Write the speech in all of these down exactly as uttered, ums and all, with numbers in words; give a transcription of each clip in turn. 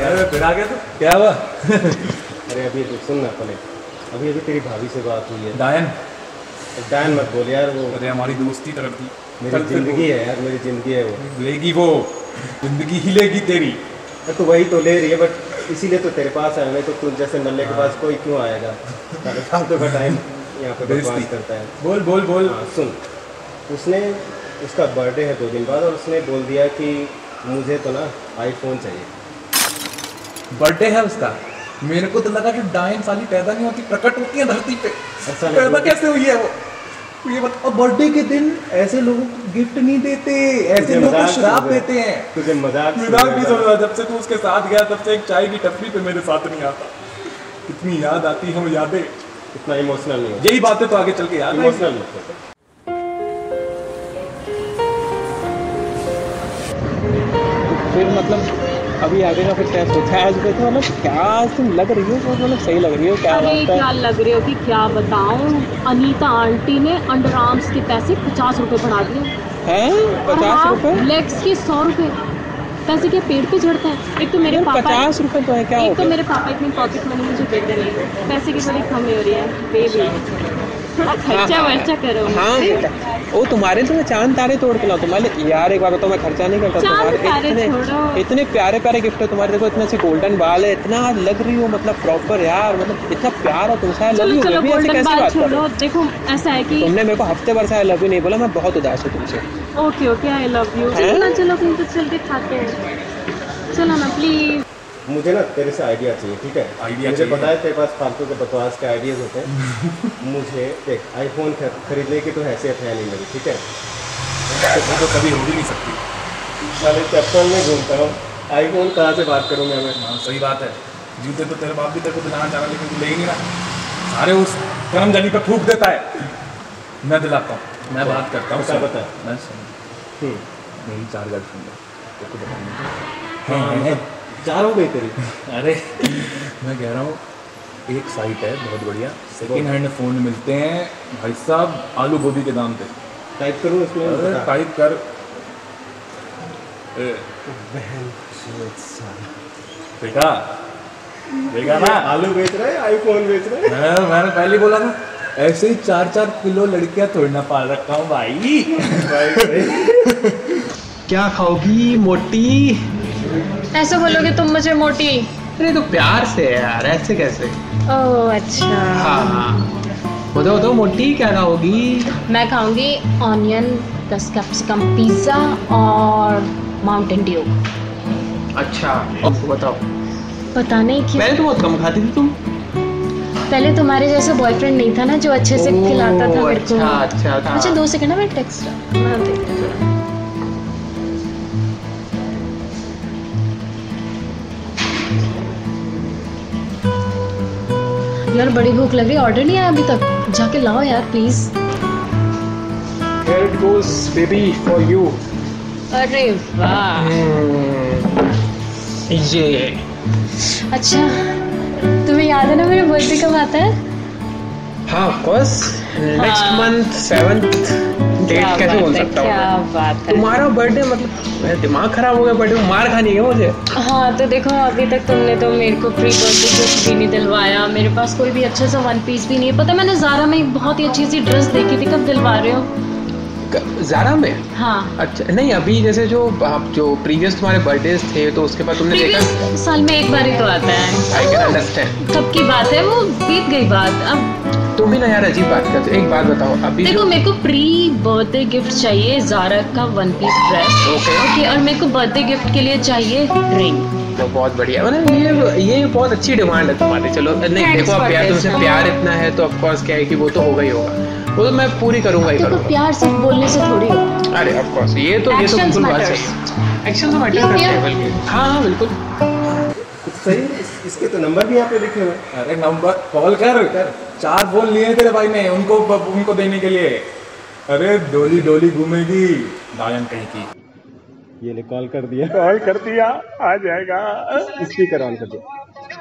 अरे फिर आ गया तो क्या हुआ? अरे अभी तो सुन ना पहले, अभी अभी तेरी भाभी से बात हुई है। डायन डायन मत बोल यार, वो अरे हमारी दोस्ती तरफ थी, मेरी जिंदगी है यार, मेरी जिंदगी है वो। लेगी वो जिंदगी ही लेगी तेरी। तो वही तो ले रही है, बट इसीलिए तो तेरे पास आया, नहीं तो तू जैसे नल्ले के पास कोई क्यों आएगा? फालतू का टाइम यहाँ पे बकवास करता है। बोल बोल बोल। हाँ सुन, उसने उसका बर्थडे है दो दिन बाद और उसने बोल दिया कि मुझे तो ना आईफोन चाहिए। बर्थडे है उसका? मेरे को तो लगा कि डायन साली पैदा नहीं होती, प्रकट होती है धरती पे। ऐसा पैदा कैसे हुई है वो? ये बता। बर्थडे के दिन ऐसे लोगों को गिफ्ट नहीं देते, ऐसे लोगों को श्राप देते हैं। तुझे मजाक मजाक नहीं समझा? जब से तू उसके साथ गया तब से एक चाय की टपरी पे मेरे साथ नहीं आता। इतनी याद आती है वो यादें। इतना इमोशनल नहीं हो, यही बातें तो आगे चल के याद इमोशनल मत हो। फिर मतलब अभी आगे का फिर क्या सोचा है? आज देखो मतलब क्या तुम लग रही हो, मतलब सही लग रही हो क्या? अरे क्या लग रही हो कि क्या बताऊं, अनीता आंटी ने अंडर आर्म्स के पैसे पचास रुपए बढ़ा दिए हैं। पचास रुपए? लेग्स के सौ रुपए। पैसे के पेड़ पे झड़ते हैं। एक तो मेरे पापा पचास रुपए तो है क्या? एक तो मेरे पापा इतनी पॉकेट मनी मुझे देते नहीं, पैसे की बड़ी कमी हो रही है बेबी। थोड़ा खर्चा वर्चा करो। हाँ वो तुम्हारे तो मैं चांद तारे तोड़ के लाऊं तुम्हारे यार। एक बार बताओ, मैं खर्चा नहीं करता तुम्हारे। इतने इतने प्यारे प्यारे गिफ्ट है तुम्हारे। देखो इतने से गोल्डन बाल है, इतना लग रही हो मतलब प्रॉपर यार, मतलब इतना प्यार है तुमसे। लव यू बेबी, ऐसे कैसी बात कर रहे हो? देखो ऐसा है कि तुमने मेरे को हफ्ते भर से आई लव यू नहीं बोला, मैं बहुत उदास हूँ तुमसे। Okay okay I love you. चलो चलो कहीं तो चल के खाते हैं, चलो ना प्लीज। मुझे ना तेरे से आइडिया चाहिए, ठीक है? आइडिया मुझे चाहिए। पता है तेरे पास फालतू के बकवास के आइडियाज होते हैं। मुझे देख, आईफोन खरीदने की तो हैसियत है नहीं मेरी, ठीक है? वो तो कभी हो भी नहीं सकती। साले चप्पल में घूमता हूँ, आईफोन कहाँ से बात करूँगा मैं? हाँ सही बात है। जूते तो तेरे बाप भी तेरे को दिलाना चाह रहा, लेकिन तू ले ही नहीं रहा। सारे उस कर्म जनी पर थूक देता है। मैं दिलाता हूँ, मैं बात करता हूँ। क्या बता? मैं सुन, मेरी चार गर्लफ्रेंड है, तेरे को बताऊँगा। हाँ, चार हो गई तेरी? अरे मैं कह रहा हूँ, एक साइट है बहुत बढ़िया, सेकेंड हैंड फ़ोन मिलते हैं भाई साहब आलू गोभी के दाम पे। टाइप करूँ इसमें? अरे टाइप कर। देखा देखा ना, आलू बेच रहे हैं, आईफोन बेच रहे हैं। मैं मैंने पहले बोला था, ऐसे ही चार चार किलो लड़कियां थोड़ी ना पाल रखा हूँ भाई। क्या खाओगी मोटी? ऐसे बोलोगे तुम मुझे मोटी? अरे तो प्यार से यार, ऐसे कैसे? ओह अच्छा। हाँ बताओ बताओ मोटी क्या खाओगी? मैं खाऊंगी ऑनियन प्लस कैप्सिकम पिज्ज़ा और माउंटेन ड्यू। अच्छा अब बताओ। पता नहीं क्यों पहले तो बहुत कम खाती थी तुम। पहले तुम्हारे जैसा बॉयफ्रेंड नहीं था ना जो अच्छे से खिलाता था मेरे को। अच्छा अच्छा था। अच्छा दो सेकंड ना, मैं टेक्स्ट मैं देख रही हूँ। यार बड़ी भूख लग रही है, ऑर्डर नहीं आया अभी तक, जाके लाओ यार please. Here it goes baby for you। अरे वाह। ये अच्छा तुम्हें याद है ना मेरा बर्थडे कब आता है? हाँ of course, next month seventh date. कैसे बोल सकता हूँ? क्या बात है, तुम्हारा बर्थडे मतलब मेरा दिमाग खराब हो गया। बर्थडे में मार खानी है मुझे। हाँ तो देखो अभी तक तुमने तो मेरे को प्री बर्थडे गिफ्ट भी नहीं दिलवाया, मेरे पास कोई भी अच्छा सा वन पीस भी नहीं है। पता मैंने ज़ारा में एक बहुत ही अच्छी सी ड्रेस देखी थी, कब दिलवा रहे हो? ज़ारा में? हाँ अच्छा नहीं, अभी जैसे जो जो प्रीवियस तुम्हारे बर्थडे थे तो उसके बाद तुमने देखा। साल में एक बार ही तो आता है। I can understand. कब की बात है, वो बीत गई बात। अब तुम भी ना यार अजीब बात करते हो। एक बात बताओ, अभी देखो मेरे को प्री बर्थडे गिफ्ट चाहिए ज़ारा का one piece dress. Okay okay, और मेरे को बर्थडे गिफ्ट के लिए चाहिए रिंग। तो बहुत बढ़िया, मतलब ये ये बहुत अच्छी डिमांड है तुम्हारी। चलो नहीं देखो, अब प्यार तुमसे प्यार इतना है तो ऑफ कोर्स क्या है कि वो तो होगा ही होगा, वो तो मैं पूरी करूंगा ही करूंगा। प्यार सिर्फ बोलने से थोड़ी होगा। अरे ऑफ कोर्स ये तो ये तो बिल्कुल बात सही। एक्शन तो मैटर करते हैं बल्कि। हाँ हाँ बिल्कुल सही। इसके तो नंबर भी यहाँ पे लिखे हुए। अरे नंबर कॉल कर कर। चार फोन लिए तेरे भाई ने उनको उनको देने के लिए। अरे डोली डोली घूमेगी डायन कहीं की। ये ले कॉल कर दिया, कॉल कर दिया, आ जाएगा। स्पीकर ऑन कर दिया।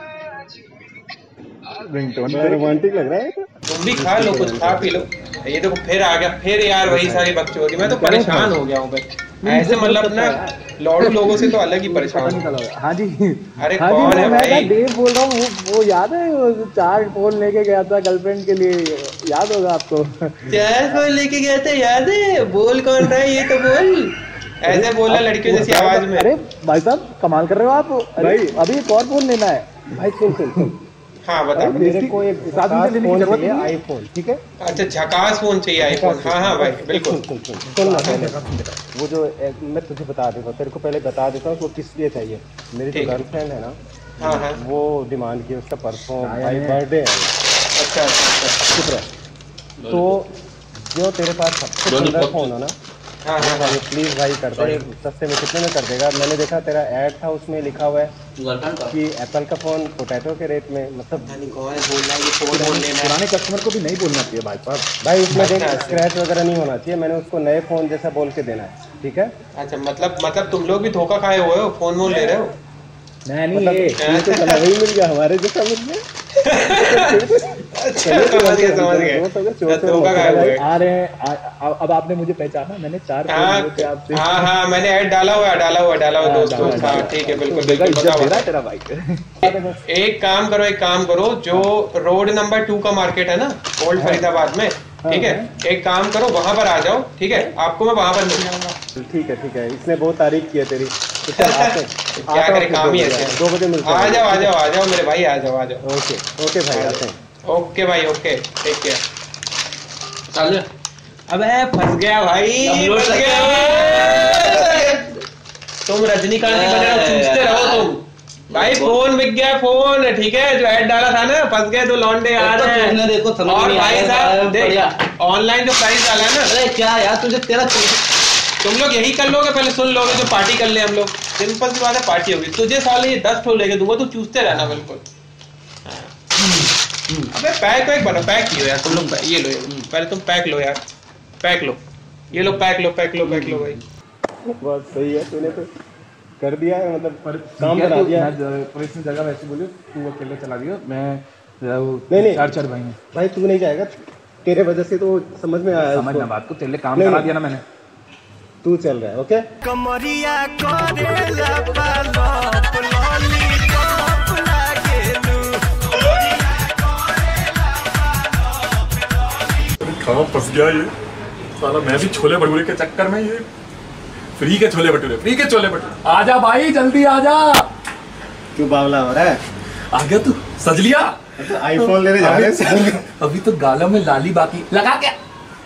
रिंगटोन रोमांटिक लग रहा है। तुम भी खा लो, कुछ खा पी लो। ये देखो फिर आ गया, फिर यार वही सारी बकचोदी। मैं तो परेशान हो गया हूँ भाई। ऐसे मतलब ना लौड़ू लोगों से तो अलग ही परेशान हूँ। हाँ जी। अरे हाँ कौन जी, है मैं भाई? देव बोल रहा हूँ। वो, वो याद है वो चार फोन लेके गया था गर्लफ्रेंड के लिए, याद होगा आपको? चार फोन लेके गया था, याद है? बोल कौन रहा है ये तो बोल। ऐसे बोला लड़कियों जैसी आवाज में। अरे भाई साहब कमाल कर रहे हो आप भाई, अभी एक और फोन लेना है भाई। सुन सुन सुन हाँ बता। मेरे को एक फोन चाहिए, आईफोन, ठीक है? अच्छा झकास फोन चाहिए आईफोन। हाँ हाँ भाई बिल्कुल। सुन सुन सुन ना पहले वो जो मैं तुझे बता देता हूँ, तेरे को पहले बता देता हूँ वो किस लिए चाहिए। मेरी जो गर्लफ्रेंड है ना, हाँ हाँ, वो डिमांड की, उसका परसों भाई बर्थडे है। अच्छा अच्छा। शुक्र है। तो जो तेरे पास सबसे सुंदर फोन हो ना, हाँ हाँ हाँ प्लीज भाई कर दे, सस्ते में कितने में कर देगा? मैंने देखा तेरा ऐड था, उसमें लिखा हुआ है कि एप्पल का फोन पोटैटो के रेट में, मतलब पुराने कस्टमर को भी नहीं बोलना चाहिए भाई साहब। भाई उसमें देख स्क्रैच वगैरह नहीं होना चाहिए, मैंने उसको नए फोन जैसा बोल के देना है, ठीक है? अच्छा मतलब मतलब तुम लोग भी धोखा खाए हुए हो, फोन वोन ले रहे हो? नहीं नहीं, ये तो चला वही मिल गया हमारे जैसा मिल गया। अच्छा समझ गए समझ गए, धोखा खाए हुए आ रहे हैं। अब आपने मुझे पहचाना, मैंने चार हाँ हाँ हाँ मैंने ऐड डाला हुआ डाला हुआ डाला हुआ दोस्त दोस्त। हाँ ठीक है बिल्कुल बिल्कुल। तेरा भाई एक काम करो एक काम करो, जो रोड नंबर टू का मार्केट है ना ओल्ड फरीदाबाद में, ठीक है, एक काम करो वहां पर आ जाओ, ठीक है? आपको मैं वहां पर मिल जाऊंगा। ठीक है ठीक है, इसने बहुत तारीफ की है तेरी। क्या करे, काम ही ऐसे। दो बजे मिलते हैं। आ जाओ आ जाओ आ जाओ मेरे भाई, आ जाओ आ जाओ। ओके ओके भाई, आते हैं। ओके भाई ओके, टेक केयर। चल अबे फंस गया भाई, फंस गया। तुम रजनीकांत की बजाय चूसते रहो तुम भाई। फोन बिक गया फोन, ठीक है? जो ऐड डाला था ना, फंस गए दो लौंडे आ रहे हैं। देखो और भाई साहब देख ऑनलाइन जो प्राइस डाला है ना, अरे क्या यार तुझे तेरा तुम लोग यही कर लोगे, पहले सुन लोगे जो पार्टी कर ले हम लोग। सिंपल सी बात है, पार्टी होगी। तुझे साले ये दस ठो लेके दूंगा, तू चूसते रहना बिल्कुल। अबे पैक पैक बनो, पैक कियो यार तुम लोग। ये लो पहले तुम पैक लो यार, पैक लो, ये लो पैक लो पैक लो पैक लो भाई। बहुत सही है, तूने तो कर दिया है, मतलब काम बना दिया। पुलिस ने जगह वैसे बोली, तू अकेले चला दियो, मैं नहीं नहीं चार चार भाई हैं भाई, तू नहीं जाएगा, तेरे वजह से तो समझ में आया। समझना बात को, तेरे काम करा दिया ना मैंने। तू चल रहा है ओके? कमरिया करेला पालोप लॉलीपॉप लागेलू। कहाँ फंस गया ये साला। मैं भी छोले भटूरे के चक्कर में, ये फ्री के छोले भटूरे, फ्री के छोले भटूरे। आजा भाई जल्दी आजा। क्यों बावला हो रहा है? आ गया तू, सज लिया? तो आईफोन लेने जा रहे हैं। अभी तो गालों में लाली बाकी लगा क्या?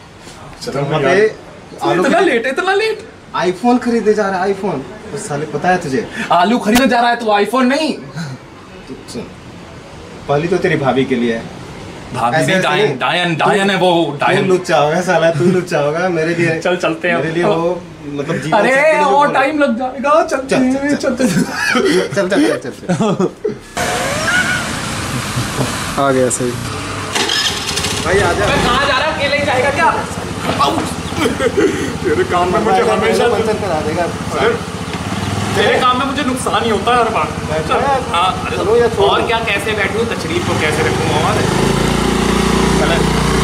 इतना लेट इतना लेट आईफोन खरीदे जा रहा है, आईफोन। तो साले पता है तुझे, आलू खरीदने जा रहा है तो आईफोन नहीं। पहली तो तेरी भाभी के लिए है। भाभी नहीं, डायन डायन डायन है वो। डायन लुच्चा होगा साला, तू लुच्चा होगा। मेरे लिए चल चलते हैं मेरे लिए वो मतलब जीवन। अरे और टाइम लग जाएगा। चलते हैं चलते चल चल चल चल। आ गया सही भाई, आ जा। कहाँ जा रहा है? अकेले ही जाएगा क्या? तेरे काम में मुझे हमेशा पंचर करा देगा। तेरे काम में मुझे नुकसान ही होता है हर बार। हाँ चलो या छोड़। और क्या, कैसे बैठूं, तशरीफ को कैसे रखूं? और चले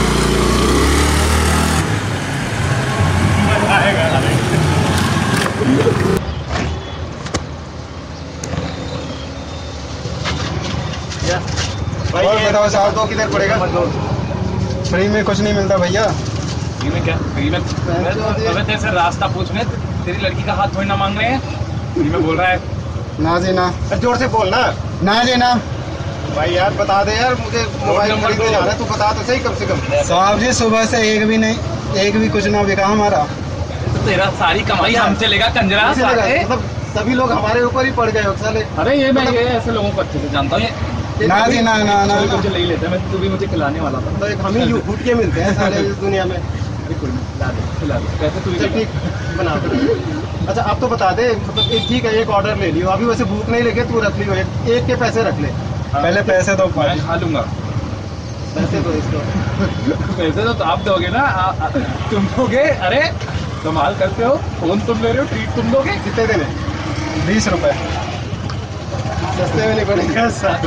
और बताओ साहब, तो किधर पड़ेगा? फ्री में कुछ नहीं मिलता भैया। फ्री में क्या? फ्री में अबे तेरे से रास्ता पूछने, तेरी लड़की का हाथ थोड़ी ना मांग रहे हैं। फ्री में बोल रहा है। ना जी ना, जोर से बोलना। ना जी ना भाई यार, बता दे यार, मुझे मोबाइल खरीदने जाना है, तू बता तो सही कम से कम। साहब जी सुबह से एक भी नहीं, एक भी कुछ ना बिका हमारा। तो तेरा सारी कमाई हमसे लेगा कंजरा। मतलब सभी लोग हमारे ऊपर ही पड़ गए हो साले। अरे ये मैं ये ऐसे लोगों को अच्छे से जानता हूँ। ना जी ना ना ना मुझे ले ही लेता है, मैं तू भी मुझे खिलाने वाला था। तो एक हम ही फूट के मिलते हैं साले इस दुनिया में। खिला दे खिला दे, कैसे तू ठीक बना दे। अच्छा आप तो बता दे, मतलब एक ठीक है, एक ऑर्डर ले लियो। अभी वैसे भूख नहीं लगे, तू रख लियो, एक, एक के पैसे रख ले। पहले पैसे दो, मैं खा लूंगा। पैसे दो इसको। पैसे तो आप दोगे ना, आ, आ, तुम दोगे? अरे कमाल करते हो, फोन तुम ले रहे हो, ट्रीट तुम दोगे। कितने देने? बीस रुपए। सस्ते में नहीं पड़ेगा।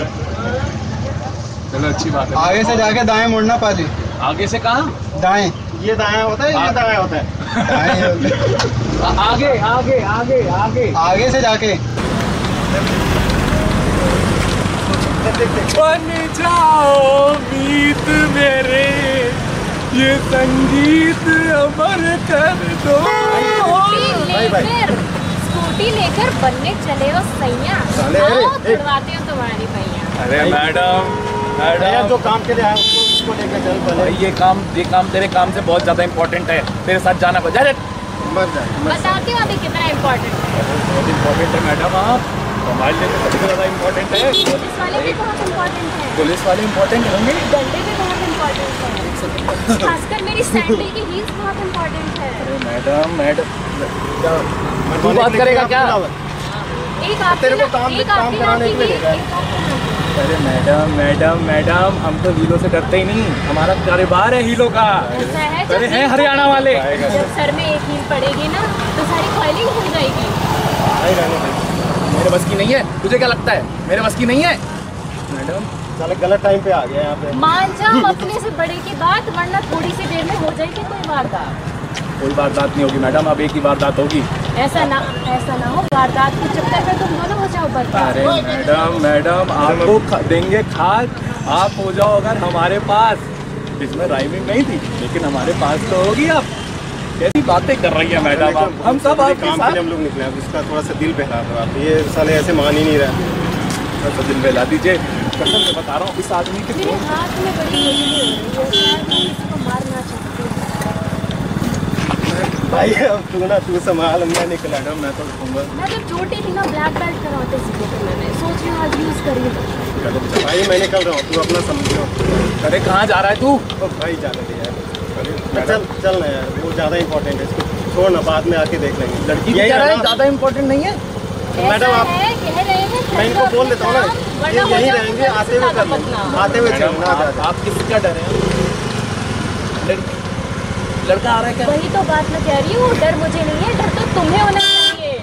चलो अच्छी बात है। आगे से जाके दाएं मुड़ना पाजी। आगे से कहाँ? दाएं, ये दाएं होता है, ये दाएं होता है। आगे आगे आगे आगे आगे से जाके बन जाओ मीत मेरे, ये संगीत अमर कर दो। भाई भाई स्कूटी लेकर बनने चले हो सैया, छुड़वाते हो तुम्हारी भैया। अरे मैडम मैडम जो काम के लिए आया उसको उसको लेकर चल पहले। भाई ये काम ये काम तेरे काम से बहुत ज़्यादा इम्पोर्टेंट है, तेरे साथ जाना पड़ जाए। मत जाए बताती हूँ अभी कितना इम्पोर्टेंट है। बहुत इम्पोर्टेंट है मैडम, आप हमारे लिए तो सबसे ज़्यादा इम्पोर्टेंट है। पुलिस वाले भी बहुत इम्पोर्टेंट है, पुलिस वाले इम्पोर्टेंट होंगे, डंडे भी बहुत इम्पोर्टेंट है, खासकर मेरी सैंडल की हील्स बहुत इम्पोर्टेंट है। मैडम मैडम तू बात करेगा क्या? एक आप तेरे को काम काम कराने के लिए भेजा है। अरे मैडम मैडम मैडम हम तो हीलो से डरते ही नहीं, हमारा कारोबार है हीलो का। ऐसा है अरे हैं हरियाणा वाले। जब सर में एक हील पड़ेगी ना तो सारी फाइलिंग हो जाएगी। मेरे बस की नहीं है, तुझे क्या लगता है मेरे बस की नहीं है? मैडम साले गलत टाइम पे आ गया यहाँ पे। मान जाओ अपने से बड़े की बात, वरना थोड़ी सी देर में हो जाएगी कोई वारदात। कोई वारदात नहीं होगी मैडम, अब एक ही वारदात होगी। ऐसा ना ऐसा ना हो वारदात के चक्कर में तुम दोनों हो जाओ बर्बाद। अरे मैडम मैडम आपको खा, देंगे खाद, आप हो जाओ अगर हमारे पास। इसमें राइमिंग नहीं थी लेकिन हमारे पास तो होगी। आप कैसी बातें कर रही है मैडम आप? हम सब आपके काम के लिए हम लोग निकले, अब इसका थोड़ा सा दिल बहला दो आप। ये साले ऐसे मान ही नहीं रहे, तो दिल बहला दीजिए। कसम से बता रहा हूँ इस आदमी के मेरे हाथ में बड़ी गोली है, मैं इसको मारना चाहती हूँ। भाई अब तू ना तू संभाल, मैं निकला ना, मैं तो कहूँगा। मैं जब छोटी थी ना ब्लैक बेल्ट कराते सीखे थे मैंने, सोच रही हूँ आज यूज़ करिए। भाई मैं निकल रहा हूँ, तू अपना समझो। अरे कहाँ जा रहा है तू? ओ भाई जाने दे यार, चल चल ना यार, वो ज़्यादा इंपॉर्टेंट है, इसको छोड़ ना, बाद में आके देख लेंगे। लड़की कह रहा है ज़्यादा इम्पोर्टेंट नहीं है। मैडम आप कह रहे हैं मैं इनको बोल देता हूँ ना, ये यहीं रहेंगे, आते हुए कर लेंगे, आते हुए चलना। आप, आप किससे क्या डर हैं? लड़का आ रहा है क्या? वही तो बात मैं कह रही हूँ, डर मुझे नहीं है, डर तो तुम्हें होना चाहिए।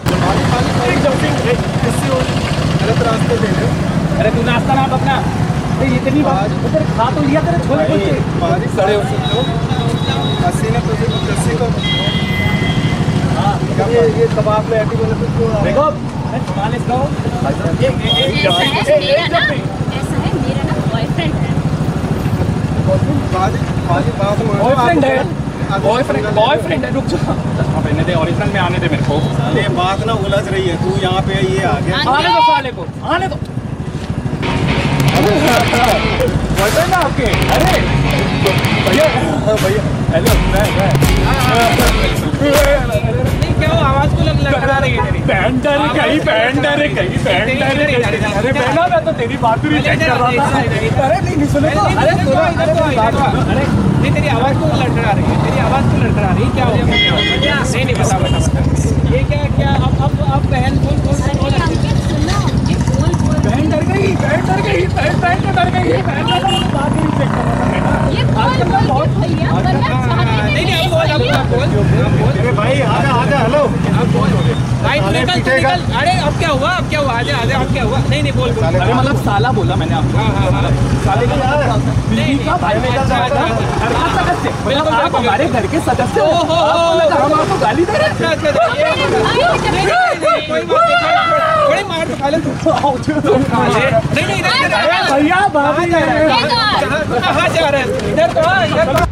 गलत रास्ते दे रहे हो। अरे तू नाश्ता ना अपना, अरे इतनी बात उधर खा तो लिया तेरे छोले कुलचे। बारिश सड़े हो सकते अस्सी ने तुझे अस्सी को ये ये कबाब में ऐसी बोले तो क्यों आ रहा है? देखो अरे मालिश करो। ऐसा है मेरा ना ऐसा है मेरा ना बॉयफ्रेंड है। बाजी बाजी बात में बॉयफ्रेंड है, बॉयफ्रेंड बॉयफ्रेंड है। रुक जा, चश्मा पहनने दे, ओरिजिनल में आने दे मेरे को। ये बात ना उलझ रही है, तू यहाँ पे ये आ गया। आने दो साले को, आने दो। बॉयफ्रेंड है आपके? अरे भैया भैया हेलो मैं क्या हो, आवाज को लग लगा रही है तेरी? बैंडर कहीं बैंडर कहीं बैंडर कहीं। अरे बहना मैं तो तेरी बात ही चेक कर रहा था। अरे नहीं नहीं सुनो, अरे अरे नहीं, तेरी आवाज को लड़खड़ा रही है, तेरी आवाज को लड़खड़ा रही है। क्या हो गया? नहीं नहीं बता बता बता ये क्या क्या? अब अब अब बहन बोल बोल बोल बहन डर गई, बहन डर गई, बहन बहन तो डर गई, बहन तो बात ही चेक कर रहा था मैं। ये बोल बोल के भैया वरना चाहते नहीं नहीं अब बोल अब बोल अब बोल अरे भाई आजा आजा, हेलो अब बोल भाई तू निकल तू निकल। अरे अब क्या हुआ, अब क्या हुआ? आजा आजा, अब क्या हुआ? नहीं नहीं बोल बोल। अरे मतलब साला बोला मैंने आपको। हाँ हाँ हाँ साले का बीवी का भाई का सदस्य, मतलब आप हमारे घर के सदस्य हो, हम आपको गाली दे रहे हैं। अच्छा अच्छा कोई बात नहीं, थोड़ी मार तो खा ले तू। नहीं नहीं भैया भाभी कहाँ जा रहे हैं? इधर तो आ, इधर तो।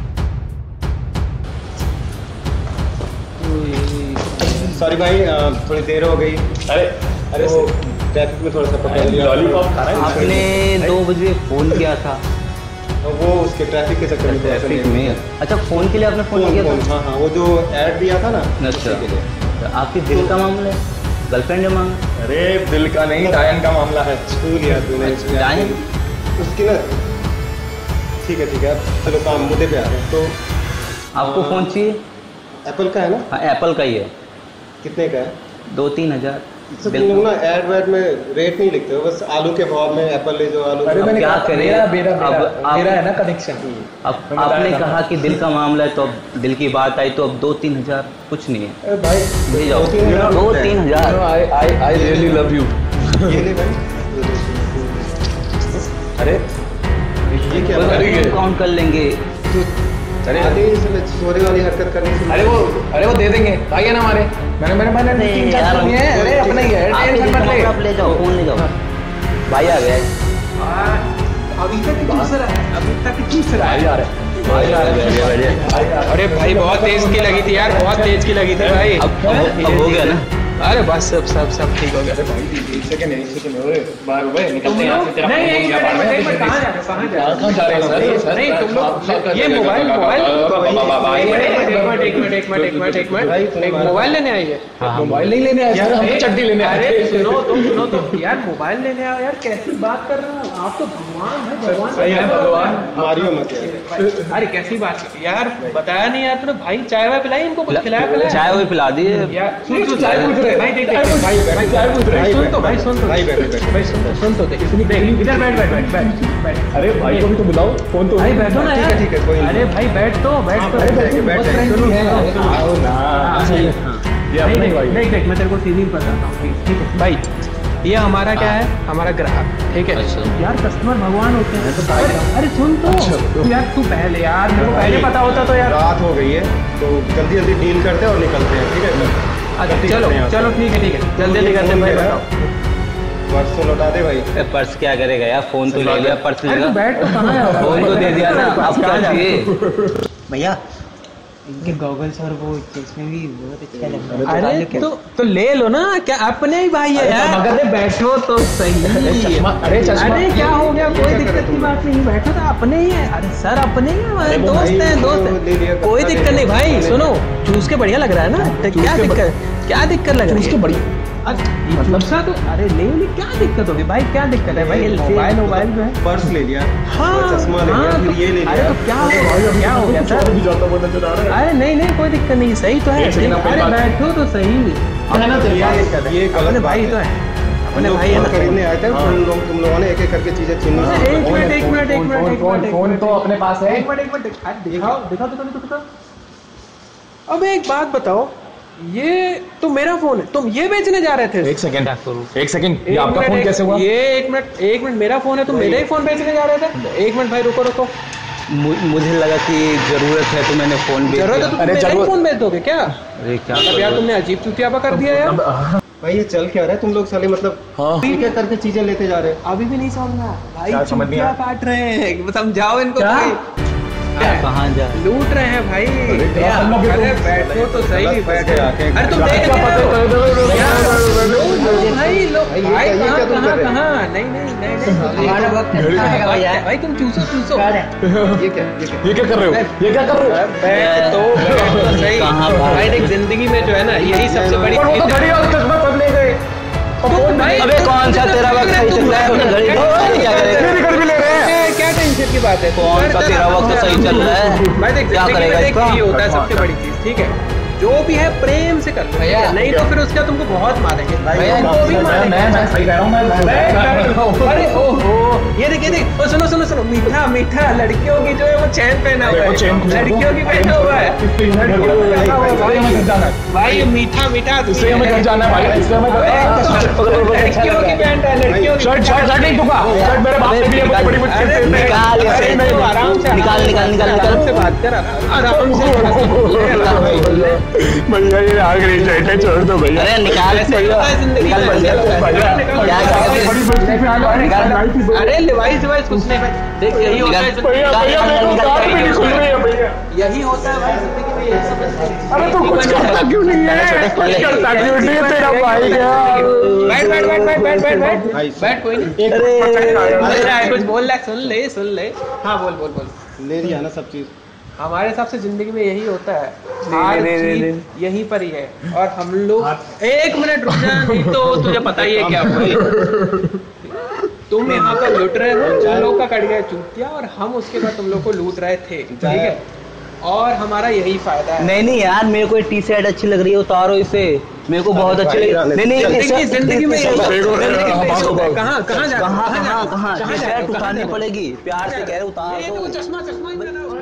सॉरी भाई, थोड़ी देर हो गई। अरे अरे ट्रैफिक में थोड़ा सा पकड़ लिया। लॉलीपॉप खा रहा है आपने दो बजे फ़ोन किया था वो उसके ट्रैफिक के चक्कर में थोड़ा सा ट्रैफिक में। अच्छा फ़ोन के लिए आपने फ़ोन किया फोन, था? हाँ हाँ वो जो ऐड दिया था ना अच्छा, उसी के लिए। तो आपकी दिल का मामला है, गर्लफ्रेंड है मांगा? अरे दिल का नहीं, डायन का मामला है। छू लिया तूने इसमें। डायन? उसकी ना ठीक है ठीक है, चलो काम मुद्दे पे आ रहे हैं। तो आपको फ़ोन चाहिए? एप्पल का है ना? हाँ एप्पल का ही है। कितने का है? दो तीन हज़ार। तो तुम लोग ना ऐड वैड में रेट नहीं लिखते हो, बस आलू के भाव में एप्पल ले जो आलू। अब क्या करें? मेरा मेरा अब आप- मेरा है ना कनेक्शन। अब आपने कहा कि दिल का मामला है, तो अब दिल की बात आई तो अब दो तीन हज़ार कुछ नहीं है। अरे भाई ले जाओ दो तीन हज़ार दो होता है। तीन हज़ार। I I I really love you. ये ले भाई। अरे ये क्या काउंट कर लेंगे। तू चले चोरी वाली हरकत करने से। अरे वो अरे वो दे देंगे, भाई है ना हमारे। मैंने मैंने मैंने तीन चार सुनी है। अरे अपना ही है, टेंशन मत ले। आप ले जाओ, फोन ले जाओ। भाई आ गया है। अभी तक चूस रहा है, अभी तक चूस रहा है यार। भाई आ गया। अरे भाई बहुत तेज की लगी थी यार, बहुत तेज की लगी थी भाई। अब अब हो गया ना। अरे बस सब सब सब ठीक हो गया। एक सेकंड एक सेकंड ओए बाहर भाई निकलते हैं यहाँ से। तेरा नहीं नहीं कहाँ जा रहे हो, कहाँ जा रहे हो सर? नहीं तुम लोग ये मोबाइल मोबाइल एक मिनट एक मिनट एक मिनट एक मिनट एक मिनट एक मोबाइल लेने आई है। मोबाइल नहीं लेने आया, हम तो चड्डी लेने आए। अरे सुनो तुम सुनो तुम यार मोबाइल लेने आओ यार, कैसी बात कर रहे हो आप? तो भगवान है, भगवान सही है भगवान। मारियो मत अरे कैसी बात यार, बताया नहीं यार तूने। भाई चाय वाय पिलाई इनको, कुछ खिलाया पिलाया? चाय वो पिला दी यार सुन तो चाय पूछ रहे भाई, देख देख भाई भाई चाय पूछ रहे, सुन तो भाई सुन तो भाई बैठ बैठ भाई सुन तो सुन तो देख इतनी देख इधर बैठ बैठ बैठ बैठ बैठ। अरे भाई को भी तो बुलाओ, फोन तो भाई बैठो ना यार। ठीक है कोई नहीं। अरे भाई बैठ तो बैठ तो अरे बैठ बैठ आओ ना। ये अपना ही भाई। देख देख मैं तेरे को सीधी बताता हूँ, ठीक है भाई। ये हमारा क्या है, हमारा ग्राहक, ठीक है यार। कस्टमर भगवान होते हैं। अरे अरे सुन तो यार, तू पहले यार मेरे को पहले पता होता तो यार। रात हो गई है तो जल्दी जल्दी डील करते हैं और निकलते हैं, ठीक है? अच्छा चलो चलो ठीक है ठीक है, जल्दी जल्दी करते हैं भाई। बताओ पर्स तो लौटा दे भाई। पर्स क्या करेगा यार, फोन तो ले लिया, पर्स अरे लेगा। तू बैठ तो कहाँ है? फोन तो दे दिया ना, अब क्या चाहिए? भैया इनके गॉगल्स और वो चश्मे भी बहुत अच्छे लग रहे हैं। अरे तो तो ले लो ना, क्या अपने ही भाई है यार। अरे बैठो तो सही। अरे चश्मा अरे क्या हो गया, कोई दिक्कत की बात नहीं, बैठो तो अपने ही है। अरे सर अपने ही है हमारे, दोस्त हैं दोस्त हैं, कोई दिक्कत नहीं भाई। सुनो चूस के बढ़िया लग रहा है ना, तो क्या दिक्कत क्या दिक्कत लग रही है? बढ़िया मतलब सा तो अरे ले ले, क्या दिक्कत होगी भाई? क्या दिक्कत है भाई? मोबाइल मोबाइल जो है, पर्स ले लिया, हाँ चश्मा ले लिया, फिर ये ले लिया। अरे तो क्या हो गया, क्या हो गया सर? भी जाता हुआ नजर आ रहा है। अरे नहीं नहीं कोई दिक्कत नहीं, सही तो है। अरे बैठो तो सही है ना, तो ये अपने भाई तो है, अपने भाई है ना। खरीदने आए थे तुम लोग तुम लोगों ने एक एक करके चीजें छीनी। एक मिनट एक मिनट एक मिनट एक मिनट फोन तो अपने पास है। एक मिनट एक मिनट दिखाओ दिखाओ दिखाओ दिखाओ। अब एक बात बताओ, ये तो मेरा फोन है, तुम ये बेचने जा रहे थे? एक सेकंड एक सेकंड ये आपका फोन कैसे हुआ? ये एक मिनट एक मिनट मेरा फोन है, तुम मेरा ही फोन बेचने जा रहे थे? एक मिनट भाई रुको रुको। मुझे लगा कि जरूरत है तो मैंने फोन बेच जरूरत है तो तुम मेरा ही फोन बेच दोगे क्या? अरे क्या मतलब यार तुमने अजीब चुतियापा कर दिया यार। भाई ये चल क्या रहा है? तुम लोग साले मतलब एक एक करके चीजें लेते जा रहे हैं। अभी भी नहीं समझ रहा भाई, समझ नहीं चुतिया काट रहे हैं, समझाओ इनको भाई। कहाँ जा लूट रहे हैं भाई। अरे बैठो तो सही, बैठो। अरे तुम देख भाई लो भाई, कहाँ कहाँ कहाँ? नहीं नहीं नहीं हमारा वक्त अच्छा है भैया। भाई तुम चूसो चूसो। ये क्या ये क्या ये क्या कर रहे हो? ये क्या कर रहे हो? बैठ तो बैठ तो सही भाई। देख जिंदगी में जो है ना, यही सबसे बड़ी वो तो घड़ी और चश्मा सब ले गए। अबे कौन सा तेरा वक्त सही चल रहा है? घड़ी क्या करेगा? भी ले रहे हैं। क्या टेंशन की बात है? कौन सा तेरा वक्त सही चल रहा है? भाई देख क्या करेगा इसका? ये होता है सबसे बड़ी चीज, ठीक है? जो भी है प्रेम से कर लो भैया, नहीं तो फिर उसका तुमको बहुत मारेंगे भैया। इनको भी मारेंगे। मैं मैं सही कह रहा हूँ मैं। अरे ओहो ये देखिए देख, ओ सुनो सुनो सुनो, मीठा मीठा लड़कियों की जो है वो चैन पहना हुआ है, लड़कियों की पहना हुआ है भाई। मीठा मीठा इससे हमें घर जाना है भाई, इससे हमें लड़कियों की पैंट है, लड़कियों की शर्ट शर्ट शर्ट नहीं दूंगा। शर्ट मेरे बाप ने भी है, बड़ी बड़ी अरे निकाल आराम से निकाल निकाल निकाल आराम से बात कर, आराम से। भैया ये आखिरी शर्ट है, छोड़ दो भैया। अरे निकाल निकाल अरे लिवाइस लिवाइस कुछ नहीं भाई। देख यही होता है, यही होता है भाई जिंदगी में, यही समझ। अरे तू कुछ करता क्यों नहीं है? तेरा भाई बैठ बैठ बैठ बैठ बैठ बैठ बैठ बैठ कोई नहीं। अरे कुछ बोल रहा, सुन ले सुन ले। हाँ बोल बोल बोल। ले लिया ना सब चीज। हमारे हिसाब से जिंदगी में यही होता है, हर चीज यहीं पर ही है। और हम लोग एक मिनट रुक जा, नहीं तो तुझे पता ही है क्या हुआ। तुम यहाँ पर लूट रहे हो, तुम लोग का कट गया चूतिया, और हम उसके बाद तुम लोग को लूट रहे थे, ठीक है? और हमारा यही फायदा है। नहीं नहीं यार, मेरे को टी शर्ट अच्छी लग रही है, उतारो इसे, मेरे को बहुत अच्छी लगी। नहीं नहीं जिंदगी में कहाँ कहाँ कहाँ कहाँ कहाँ कहाँ उतारनी पड़ेगी, प्यार से कह रहे उतार दो। चश्मा चश्मा